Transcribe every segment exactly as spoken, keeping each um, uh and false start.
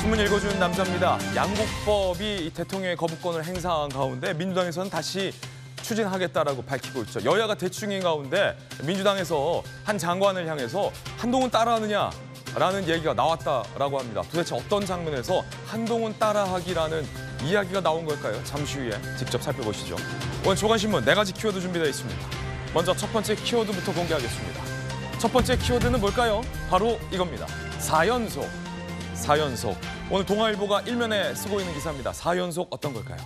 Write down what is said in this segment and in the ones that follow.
신문 읽어주는 남자입니다. 양곡법이 대통령의 거부권을 행사한 가운데 민주당에서는 다시 추진하겠다라고 밝히고 있죠. 여야가 대충인 가운데 민주당에서 한 장관을 향해서 한동훈 따라하느냐라는 얘기가 나왔다라고 합니다. 도대체 어떤 장면에서 한동훈 따라하기라는 이야기가 나온 걸까요? 잠시 후에 직접 살펴보시죠. 오늘 조간신문 네 가지 키워드 준비되어 있습니다. 먼저 첫 번째 키워드부터 공개하겠습니다. 첫 번째 키워드는 뭘까요? 바로 이겁니다. 사 연속. 사 연속. 오늘 동아일보가 일면에 쓰고 있는 기사입니다. 사 연속 어떤 걸까요?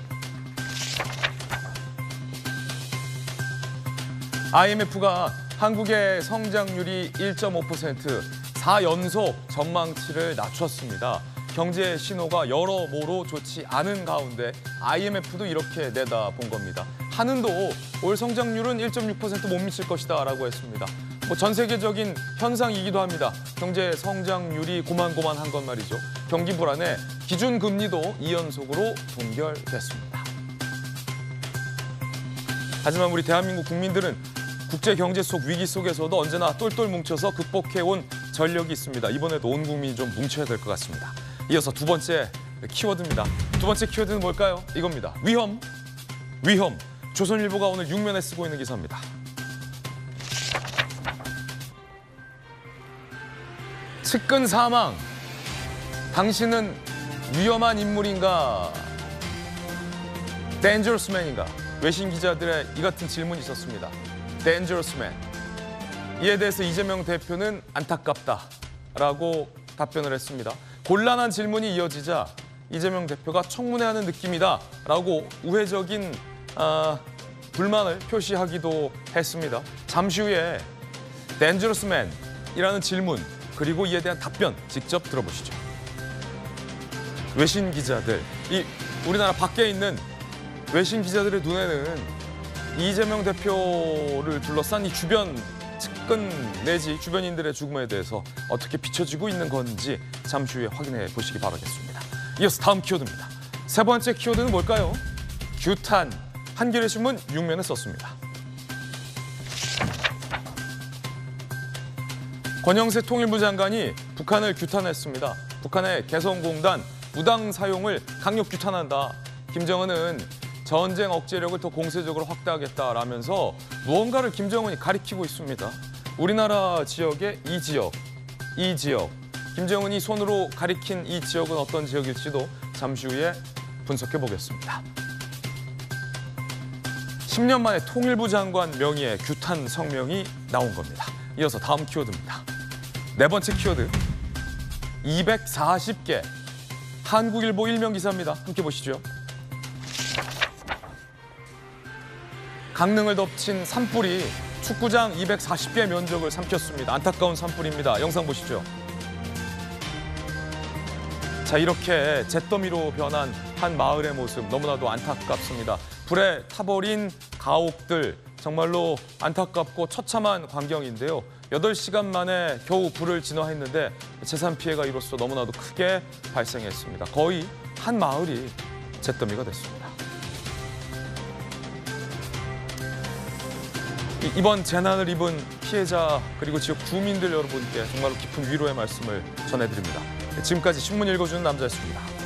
아이엠에프가 한국의 성장률이 일 점 오 퍼센트, 사 연속 전망치를 낮췄습니다. 경제 신호가 여러모로 좋지 않은 가운데 아이엠에프도 이렇게 내다본 겁니다. 한은도 올 성장률은 일 점 육 퍼센트 못 미칠 것이다 라고 했습니다. 뭐 전 세계적인 현상이기도 합니다. 경제 성장률이 고만고만한 건 말이죠. 경기 불안에 기준금리도 이 연속으로 동결됐습니다. 하지만 우리 대한민국 국민들은 국제 경제 속 위기 속에서도 언제나 똘똘 뭉쳐서 극복해온 전력이 있습니다. 이번에도 온 국민이 좀 뭉쳐야 될 것 같습니다. 이어서 두 번째 키워드입니다. 두 번째 키워드는 뭘까요? 이겁니다. 위험, 위험. 조선일보가 오늘 육면에 쓰고 있는 기사입니다. 측근 사망. 당신은 위험한 인물인가? Dangerous man인가? 외신 기자들의 이 같은 질문이 있었습니다. Dangerous man. 이에 대해서 이재명 대표는 안타깝다라고 답변을 했습니다. 곤란한 질문이 이어지자 이재명 대표가 청문회하는 느낌이다라고 우회적인 아, 불만을 표시하기도 했습니다. 잠시 후에 Dangerous man이라는 질문 그리고 이에 대한 답변 직접 들어보시죠. 외신 기자들, 이 우리나라 밖에 있는 외신 기자들의 눈에는 이재명 대표를 둘러싼 이 주변 측근 내지 주변인들의 죽음에 대해서 어떻게 비춰지고 있는 건지 잠시 후에 확인해 보시기 바라겠습니다. 이어서 다음 키워드입니다. 세 번째 키워드는 뭘까요? 규탄. 한겨레 신문 육면에 썼습니다. 권영세 통일부 장관이 북한을 규탄했습니다. 북한의 개성공단 무당 사용을 강력 규탄한다. 김정은은 전쟁 억제력을 더 공세적으로 확대하겠다라면서 무언가를 김정은이 가리키고 있습니다. 우리나라 지역의 이 지역, 이 지역. 김정은이 손으로 가리킨 이 지역은 어떤 지역일지도 잠시 후에 분석해 보겠습니다. 십 년 만에 통일부 장관 명의의 규탄 성명이 나온 겁니다. 이어서 다음 키워드입니다. 네 번째 키워드. 이백사십 개. 한국일보 일면 기사입니다. 함께 보시죠. 강릉을 덮친 산불이 축구장 이백사십 개 면적을 삼켰습니다. 안타까운 산불입니다. 영상 보시죠. 자, 이렇게 잿더미로 변한 한 마을의 모습 너무나도 안타깝습니다. 불에 타버린 가옥들 정말로 안타깝고 처참한 광경인데요. 여덟 시간 만에 겨우 불을 진화했는데 재산 피해가 이로써 너무나도 크게 발생했습니다. 거의 한 마을이 잿더미가 됐습니다. 이번 재난을 입은 피해자 그리고 지역 주민들 여러분께 정말로 깊은 위로의 말씀을 전해드립니다. 지금까지 신문 읽어주는 남자였습니다.